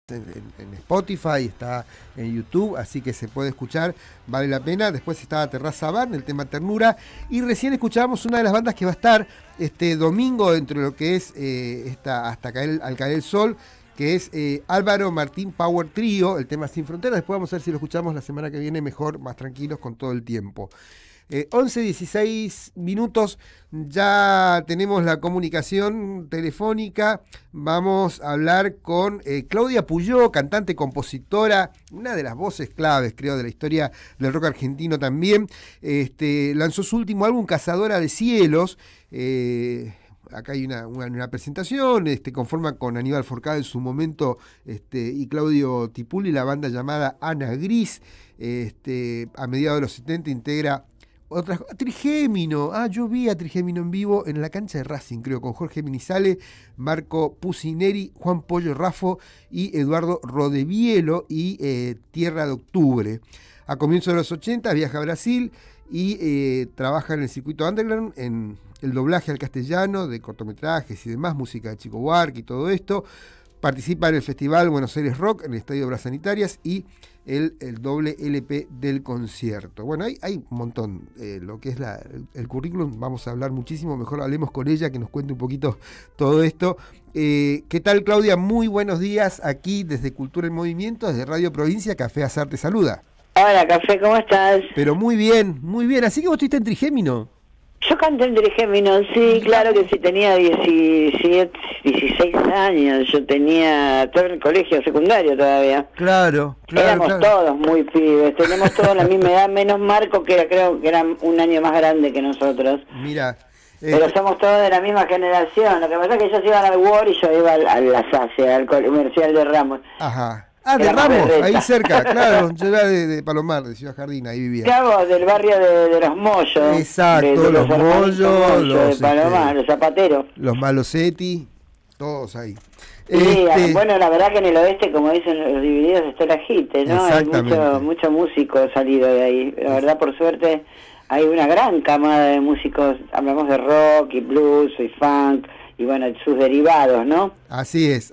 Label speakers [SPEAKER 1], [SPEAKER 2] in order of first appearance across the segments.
[SPEAKER 1] en Spotify, está en YouTube, así que se puede escuchar, vale la pena. Después estaba Terraza Bar, el tema Ternura, y recién escuchábamos una de las bandas que va a estar este domingo dentro de lo que es al caer el sol, que es Álvaro Martín Power Trio, el tema Sin Fronteras. Después vamos a ver si lo escuchamos la semana que viene mejor, más tranquilos con todo el tiempo. 11:16 minutos, ya tenemos la comunicación telefónica. Vamos a hablar con Claudia Puyó, cantante, compositora, una de las voces claves, creo, de la historia del rock argentino también. Lanzó su último álbum, Cazadora de Cielos. Acá hay una presentación, conforma con Aníbal Forcada en su momento, y Claudio Tipuli, la banda llamada Ana Gris. A mediados de los 70 integra Trigémino. Yo vi a Trigémino en vivo en la cancha de Racing, creo, con Jorge Minizale, Marco Pusineri, Juan Pollo Raffo y Eduardo Rodevielo, y Tierra de Octubre. A comienzos de los 80 viaja a Brasil y trabaja en el circuito underground, en el doblaje al castellano de cortometrajes y demás, música de Chico Buarque y todo esto. Participa en el Festival Buenos Aires Rock en el Estadio Obras Sanitarias y el doble LP del concierto. Bueno, hay un montón. Lo que es el currículum, vamos a hablar muchísimo. Mejor hablemos con ella, que nos cuente un poquito todo esto. ¿Qué tal, Claudia? Muy buenos días aquí desde Cultura en Movimiento, desde Radio Provincia. Café Azar te saluda.
[SPEAKER 2] Hola, Café, ¿cómo estás?
[SPEAKER 1] Pero muy bien, muy bien. Así que vos estuviste en Trigémino.
[SPEAKER 2] Yo canté en Trigémino, sí, claro que sí, tenía 16 años, yo tenía todo el colegio secundario todavía.
[SPEAKER 1] Claro.
[SPEAKER 2] Éramos todos muy pibes, tenemos todos la misma edad, menos Marco, que creo que era un año más grande que nosotros.
[SPEAKER 1] Mira.
[SPEAKER 2] Pero somos todos de la misma generación, lo que pasa es que ellos iban al WAR y yo iba a la SACE, al Comercial de Ramos.
[SPEAKER 1] Ajá. De Ramos, ahí cerca, claro. Yo era de Palomar, de Ciudad Jardín, ahí vivía.
[SPEAKER 2] Claro, del barrio de los Mollos.
[SPEAKER 1] Exacto,
[SPEAKER 2] de
[SPEAKER 1] los Mollos,
[SPEAKER 2] de Palomar, los Zapateros.
[SPEAKER 1] Los Malosetti, todos ahí.
[SPEAKER 2] Sí, bueno, la verdad que en el oeste, como dicen los divididos, está el agite, ¿no? Hay mucho músico salido de ahí. La verdad, por suerte, hay una gran camada de músicos. Hablamos de rock y blues y funk. Y bueno, sus derivados, ¿no?
[SPEAKER 1] Así es.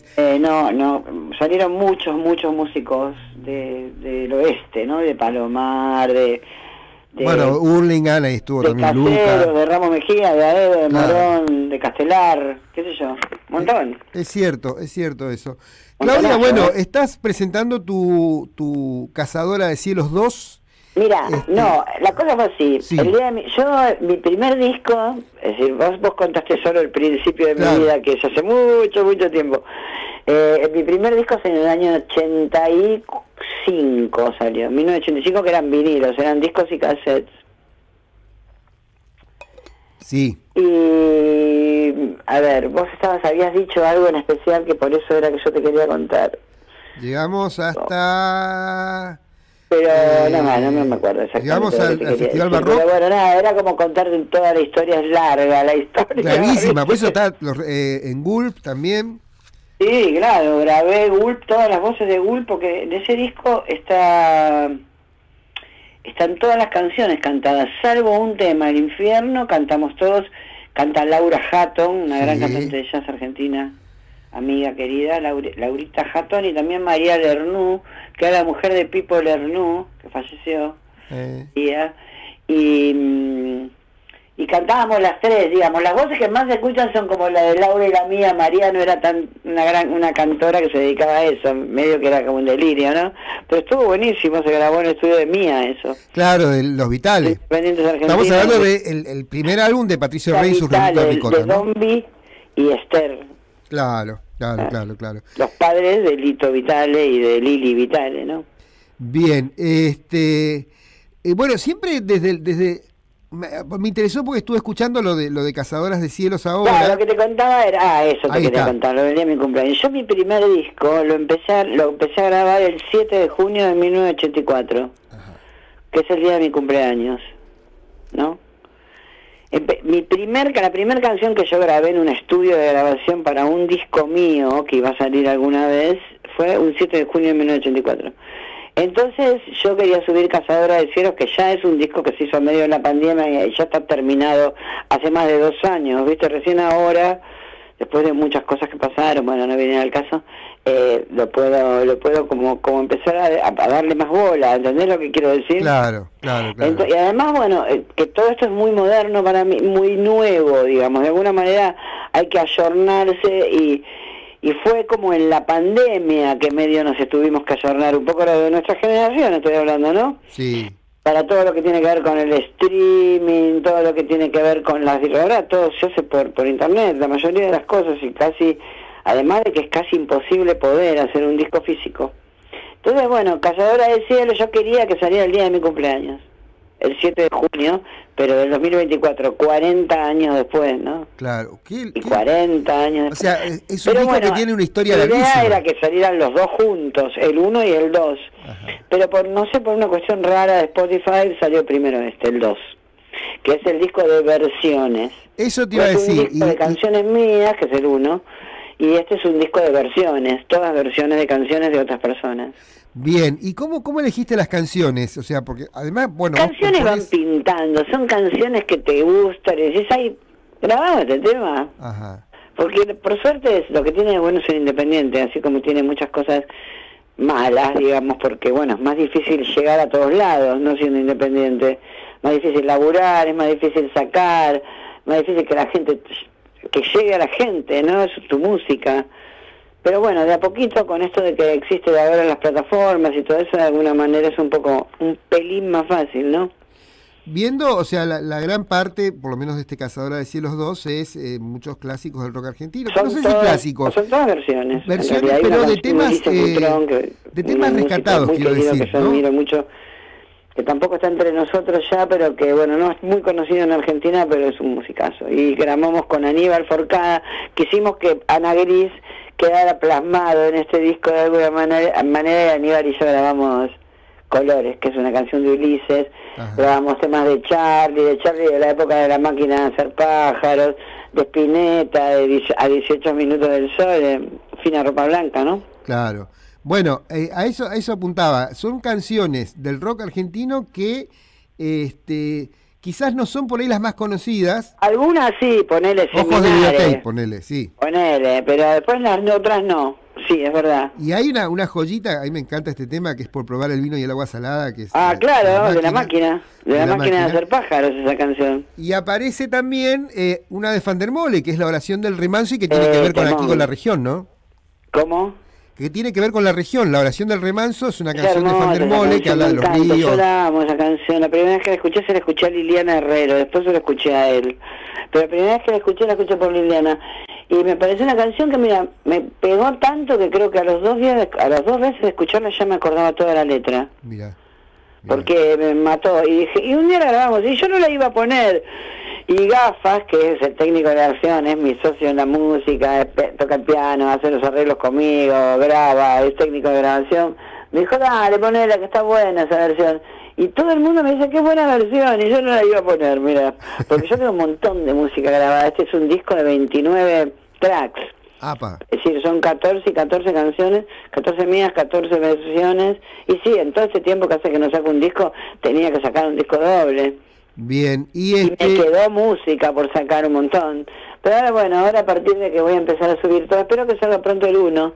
[SPEAKER 2] Salieron muchos músicos del oeste, ¿no? De Palomar,
[SPEAKER 1] bueno, Hurlingham, ahí estuvo también
[SPEAKER 2] Caseros,
[SPEAKER 1] Luca.
[SPEAKER 2] de Ramos Mejía, de Aedo, de Morón, de Castelar, qué sé yo, un montón.
[SPEAKER 1] Es cierto eso. Claudia, bueno, estás presentando tu Cazadora de Cielos 2.
[SPEAKER 2] Mira, no, la cosa fue así.
[SPEAKER 1] Sí.
[SPEAKER 2] Mi primer disco, es decir, vos contaste solo el principio de mi vida, que es hace mucho tiempo. Mi primer disco es en el año 85 salió, 1985, que eran vinilos, eran discos y cassettes.
[SPEAKER 1] Sí.
[SPEAKER 2] Y, a ver, vos habías dicho algo en especial que por eso era que yo te quería contar.
[SPEAKER 1] Llegamos hasta...
[SPEAKER 2] Pero no me acuerdo exactamente.
[SPEAKER 1] Llegamos al Festival Barrock.
[SPEAKER 2] Pero bueno, nada, era como contarte toda la historia, es larga la historia.
[SPEAKER 1] Larguísima, por eso está en Gulp también.
[SPEAKER 2] Sí, claro, grabé Gulp, todas las voces de Gulp, porque en ese disco están todas las canciones cantadas, salvo un tema, El Infierno, cantamos todos, canta Laura Hatton, una gran cantante de jazz argentina, amiga querida, Laurita Hatton, y también María Lernoux, que era la mujer de Pipo Lernoux, que falleció, y cantábamos las tres, digamos. Las voces que más se escuchan son como la de Laura y la mía. María no era tan una cantora que se dedicaba a eso, medio que era como un delirio, ¿no? Pero estuvo buenísimo, se grabó en el estudio de Mía eso.
[SPEAKER 1] Claro, de Los Vitales. Estamos hablando del primer álbum de Patricio Rey y sus Ricota,
[SPEAKER 2] de Dombi y Esther.
[SPEAKER 1] Claro.
[SPEAKER 2] Los padres de Lito Vitale y de Lili Vitale, ¿no?
[SPEAKER 1] Bien, bueno, siempre desde me interesó porque estuve escuchando lo de Cazadoras de Cielos ahora.
[SPEAKER 2] Claro, lo que te contaba era, eso te quería contar, lo del día de mi cumpleaños. Yo mi primer disco lo empecé a grabar el 7 de junio de 1984, que es el día de mi cumpleaños, ¿no? La primera canción que yo grabé en un estudio de grabación para un disco mío que iba a salir alguna vez fue un 7 de junio de 1984. Entonces yo quería subir Cazadora de Cielos, que ya es un disco que se hizo en medio de la pandemia y ya está terminado hace más de 2 años, ¿viste? Recién ahora, después de muchas cosas que pasaron, bueno, no viene al caso, lo puedo como empezar a darle más bola, ¿entendés lo que quiero decir?
[SPEAKER 1] Claro.
[SPEAKER 2] Y además, bueno, que todo esto es muy moderno para mí, muy nuevo, digamos, de alguna manera hay que ayornarse y fue como en la pandemia que medio nos tuvimos que ayornar, un poco lo de nuestra generación estoy hablando, ¿no?
[SPEAKER 1] Sí.
[SPEAKER 2] Para todo lo que tiene que ver con el streaming, todo lo que tiene que ver con las... Ahora todo se hace por internet, la mayoría de las cosas, y casi, además de que es casi imposible poder hacer un disco físico. Entonces, bueno, Cazadora del Cielo, yo quería que saliera el día de mi cumpleaños, el 7 de junio, pero del 2024, 40 años después, ¿no?
[SPEAKER 1] Claro.
[SPEAKER 2] Y 40 años después.
[SPEAKER 1] O sea, es un disco que tiene una historia larguísima.
[SPEAKER 2] La idea era que salieran los dos juntos, el 1 y el 2. Ajá. Pero por una cuestión rara de Spotify salió primero el 2, que es el disco de versiones.
[SPEAKER 1] Eso te iba a decir.
[SPEAKER 2] Es un disco de canciones mías, que es el 1, y este es un disco de versiones, todas versiones de canciones de otras personas.
[SPEAKER 1] Bien, ¿y cómo elegiste las canciones? O sea, porque además, bueno...
[SPEAKER 2] Canciones van pintando, son canciones que te gustan, y decís, ay, grabame este tema.
[SPEAKER 1] Ajá.
[SPEAKER 2] Porque por suerte lo que tiene de bueno ser independiente, así como tiene muchas cosas malas, digamos, porque bueno, es más difícil llegar a todos lados, no siendo independiente. Más difícil laburar, es más difícil sacar, más difícil que la gente, que llegue a la gente, ¿no? Es tu música. Pero bueno, de a poquito, con esto de que existe de ahora las plataformas y todo eso, de alguna manera es un pelín más fácil, ¿no?
[SPEAKER 1] Viendo, o sea, la gran parte, por lo menos de este Cazadora de Cielos 2, es muchos clásicos del rock argentino. No sé si clásicos.
[SPEAKER 2] Son todas versiones.
[SPEAKER 1] Versiones, pero de temas, rescatados, quiero decir,
[SPEAKER 2] que yo admiro mucho, que tampoco está entre nosotros ya, pero que, bueno, no es muy conocido en Argentina, pero es un musicazo. Y grabamos con Aníbal Forcada, quisimos que Ana Gris quedara plasmado en este disco de alguna manera, y Aníbal y yo grabamos Colores, que es una canción de Ulises. Ajá. Grabamos temas de Charlie de la época de La Máquina de Hacer Pájaros, de Spinetta, a 18 minutos del sol, Fina Ropa Blanca, ¿no?
[SPEAKER 1] Claro. Bueno, a eso apuntaba. Son canciones del rock argentino que quizás no son por ahí las más conocidas.
[SPEAKER 2] Algunas sí, ponele
[SPEAKER 1] Ojos de videotape, ponele, sí.
[SPEAKER 2] Ponele, pero después las otras no. Sí, es verdad.
[SPEAKER 1] Y hay una joyita, a mí me encanta este tema, que es Por probar el vino y el agua salada, que es...
[SPEAKER 2] claro, de la máquina de hacer pájaros, esa canción.
[SPEAKER 1] Y aparece también una de Fandermole, que es La oración del remanso, y que tiene que ver con la región, ¿no?
[SPEAKER 2] ¿Cómo?
[SPEAKER 1] Que tiene que ver con la región. La oración del remanso es una canción de Fandermole que habla de los ríos.
[SPEAKER 2] Yo la amo esa canción. La primera vez que la escuché se la escuché a Liliana Herrero, después se la escuché a él. Pero la primera vez que la escuché por Liliana. Y me pareció una canción que, mira, me pegó tanto que creo que a las 2 veces de escucharla ya me acordaba toda la letra.
[SPEAKER 1] Mira.
[SPEAKER 2] Porque me mató. Y dije, y un día la grabamos, y yo no la iba a poner. Y Gafas, que es el técnico de grabación, es mi socio en la música, toca el piano, hace los arreglos conmigo, graba, es técnico de grabación, me dijo, dale, ponela, que está buena esa versión. Y todo el mundo me dice, qué buena versión, y yo no la iba a poner, mira, porque yo tengo un montón de música grabada. Este es un disco de 29 tracks.
[SPEAKER 1] Apa.
[SPEAKER 2] Es decir, son 14 canciones, 14 mías, 14 versiones, y sí, en todo este tiempo que hace que no saco un disco, tenía que sacar un disco doble.
[SPEAKER 1] Bien, y
[SPEAKER 2] me quedó música por sacar un montón. Pero ahora, bueno, a partir de que voy a empezar a subir todo, espero que salga pronto el 1.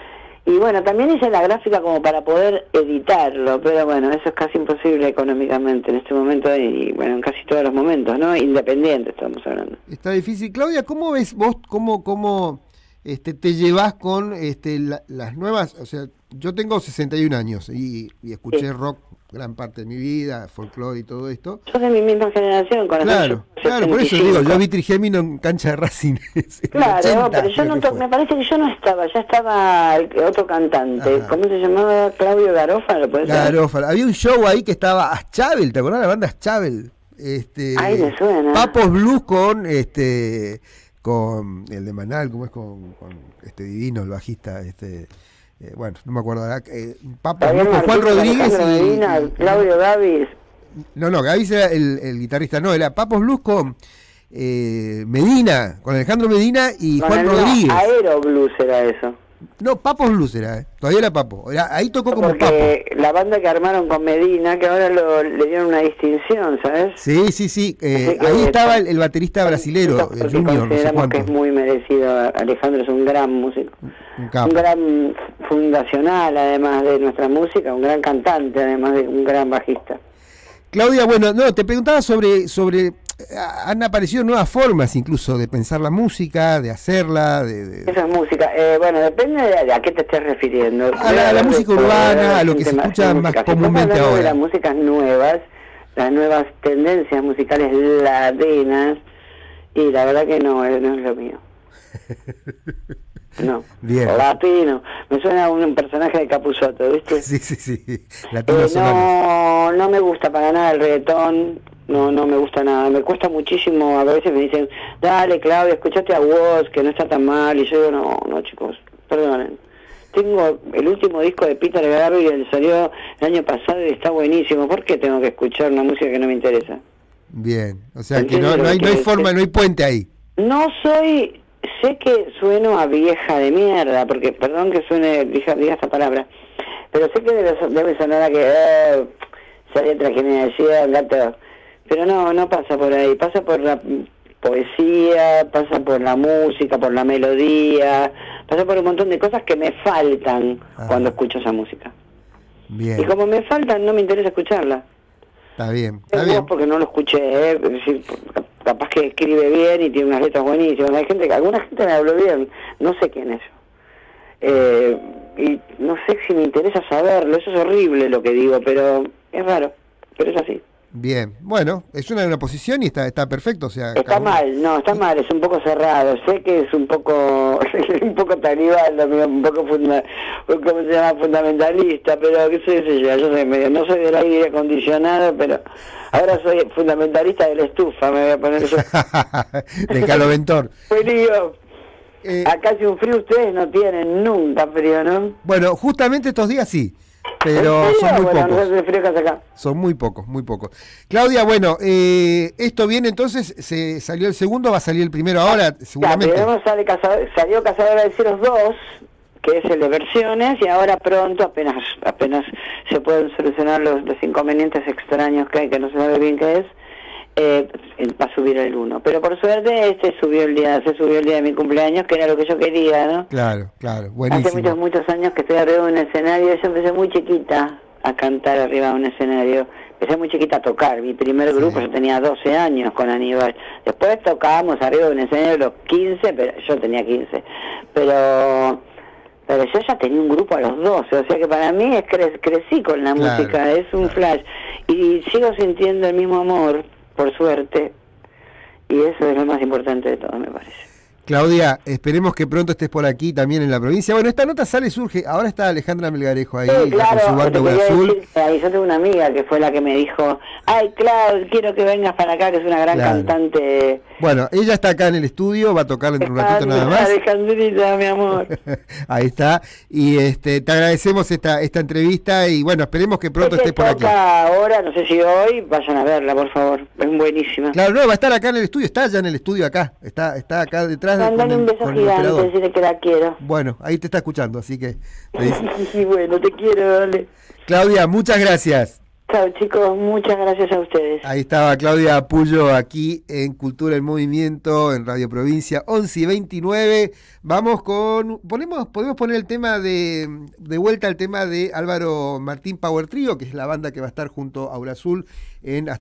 [SPEAKER 2] Y bueno, también hice la gráfica como para poder editarlo, pero bueno, eso es casi imposible económicamente en este momento y bueno, en casi todos los momentos, ¿no? Independiente estamos hablando.
[SPEAKER 1] Está difícil. Claudia, ¿cómo ves vos, cómo te llevas con las nuevas? O sea, yo tengo 61 años y escuché rock gran parte de mi vida, folclore y todo esto.
[SPEAKER 2] Sos de mi misma generación, con
[SPEAKER 1] claro, por eso digo, yo vi Trigémino en cancha de Racing.
[SPEAKER 2] Claro,
[SPEAKER 1] 80,
[SPEAKER 2] pero yo no me parece que yo no estaba, ya estaba el otro cantante. Ajá. ¿Cómo se llamaba? Claudio Garófalo, ¿puede ser?
[SPEAKER 1] Garófalo. Había un show ahí que estaba Aschabel, ¿te acordás de la banda Aschabel?
[SPEAKER 2] Ay, me suena.
[SPEAKER 1] Papos Blues con el de Manal, ¿cómo es? Con este divino, el bajista, bueno, no me acuerdo, Papos Blues con Juan Rodríguez y
[SPEAKER 2] Medina, Claudio Gavis.
[SPEAKER 1] No, Gavis era el guitarrista, no, era Papos Blues con Medina, con Alejandro Medina y Juan Rodríguez.
[SPEAKER 2] Aero Blues era eso.
[SPEAKER 1] No, Papos Blues era, todavía era Papo. Ahí tocó como Papo.
[SPEAKER 2] La banda que armaron con Medina, que ahora le dieron una distinción, ¿sabes?
[SPEAKER 1] Sí. Ahí estaba el baterista brasilero, el Junior, no sé cuánto.
[SPEAKER 2] Que es muy merecido. Alejandro es un gran músico. un gran fundacional, además de nuestra música, un gran cantante, además de un gran bajista.
[SPEAKER 1] Claudia, bueno, no, te preguntaba sobre han aparecido nuevas formas incluso de pensar la música, de hacerla,
[SPEAKER 2] Eso es música. Bueno, depende de a qué te estés refiriendo.
[SPEAKER 1] A la música urbana, a lo que se escucha más comúnmente ahora.
[SPEAKER 2] De las músicas nuevas, las nuevas tendencias musicales latinas, y la verdad que no es lo mío. No,
[SPEAKER 1] bien.
[SPEAKER 2] Latino, me suena a un personaje de Capusotto, ¿viste?
[SPEAKER 1] Sí, latino.
[SPEAKER 2] No me gusta para nada el reggaetón, no me gusta nada, me cuesta muchísimo. A veces me dicen, dale Claudia, escuchate a Woz, que no está tan mal, y yo digo, no chicos, perdonen. Tengo el último disco de Peter Gabriel, salió el año pasado y está buenísimo. ¿Por qué tengo que escuchar una música que no me interesa?
[SPEAKER 1] Bien, o sea que no hay forma, no hay puente ahí.
[SPEAKER 2] No soy... Sé que sueno a vieja de mierda, porque, perdón que suene, diga esta palabra, pero sé que debe sonar a que sale otra generación, gato. Pero no pasa por ahí, pasa por la poesía, pasa por la música, por la melodía, pasa por un montón de cosas que me faltan cuando escucho esa música.
[SPEAKER 1] Bien.
[SPEAKER 2] Y como me faltan, no me interesa escucharla.
[SPEAKER 1] Está bien.
[SPEAKER 2] Porque no lo escuché, es decir, capaz que escribe bien y tiene unas letras buenísimas. Alguna gente me habló bien, no sé quién es. Y no sé si me interesa saberlo, eso es horrible lo que digo, pero es raro, pero es así.
[SPEAKER 1] Bien, bueno, es una posición y está perfecto, o sea...
[SPEAKER 2] Está mal, está mal, es un poco cerrado, sé que es un poco talibán, un poco ¿cómo se llama? Fundamentalista, pero qué sé yo soy no soy del aire acondicionado, pero ahora soy fundamentalista de la estufa, me voy a poner yo.
[SPEAKER 1] De Caloventor.
[SPEAKER 2] Frío. Acá hace un frío, ustedes no tienen nunca frío, ¿no?
[SPEAKER 1] Bueno, justamente estos días sí. Pero son muy pocos.
[SPEAKER 2] No frío que hace acá.
[SPEAKER 1] Son muy pocos. Claudia, bueno, esto viene entonces, se salió el segundo, va a salir el primero ahora, seguramente.
[SPEAKER 2] Salió Cazadora de Cielos 2, que es el de versiones, y ahora pronto, apenas se pueden solucionar los inconvenientes extraños que hay, que no se sabe bien qué es, va a subir el 1. Pero por suerte se subió el día de mi cumpleaños, que era lo que yo quería, ¿no?
[SPEAKER 1] Claro, buenísimo.
[SPEAKER 2] Hace muchos años que estoy arriba de un escenario. Yo empecé muy chiquita a cantar arriba de un escenario. Empecé muy chiquita a tocar. Mi primer grupo, yo tenía 12 años con Aníbal. Después tocábamos arriba de un escenario a los 15, pero yo tenía 15. Pero yo ya tenía un grupo a los 12, o sea que para mí crecí con la música, es un flash. Y sigo sintiendo el mismo amor, por suerte, y eso es lo más importante de todo, me parece.
[SPEAKER 1] Claudia, esperemos que pronto estés por aquí también en la provincia. Bueno, esta nota surge, ahora está Alejandra Melgarejo ahí,
[SPEAKER 2] sí, claro,
[SPEAKER 1] con su banda Azul.
[SPEAKER 2] Yo tengo una amiga que fue la que me dijo, ay, Claudia, quiero que vengas para acá, que es una gran cantante.
[SPEAKER 1] Bueno, ella está acá en el estudio, va a tocar dentro de un ratito nada más.
[SPEAKER 2] Alejandrita, mi amor.
[SPEAKER 1] Ahí está, y te agradecemos esta entrevista y bueno, esperemos que pronto estés por aquí.
[SPEAKER 2] Ahora, no sé si hoy, vayan a verla, por favor, es buenísima.
[SPEAKER 1] Claro, no, va a estar acá en el estudio, está ya en el estudio acá, está acá detrás.
[SPEAKER 2] Mandale un beso gigante, decirle que la quiero.
[SPEAKER 1] Bueno, ahí te está escuchando, así que...
[SPEAKER 2] Bueno, te quiero, dale.
[SPEAKER 1] Claudia, muchas gracias.
[SPEAKER 2] Chao chicos, muchas gracias a ustedes.
[SPEAKER 1] Ahí estaba Claudia Pullo aquí en Cultura en Movimiento, en Radio Provincia, 11:29. Vamos podemos poner el tema de vuelta al tema de Álvaro Martín Power Trio, que es la banda que va a estar junto a Aura Azul en